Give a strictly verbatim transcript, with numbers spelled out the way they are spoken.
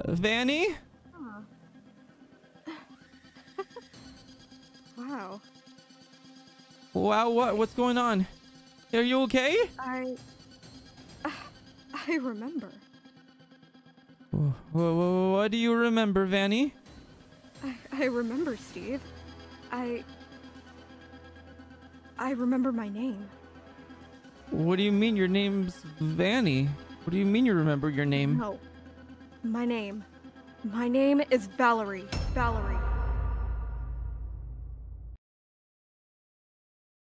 Vanny? Huh. Wow. Wow, what? What's going on? Are you okay? I... I remember. Wh- wh- What do you remember, Vanny? I, I remember, Steve. I... I remember my name. What do you mean your name's Vanny? What do you mean you remember your name? No. My name. My name is Valerie. Valerie.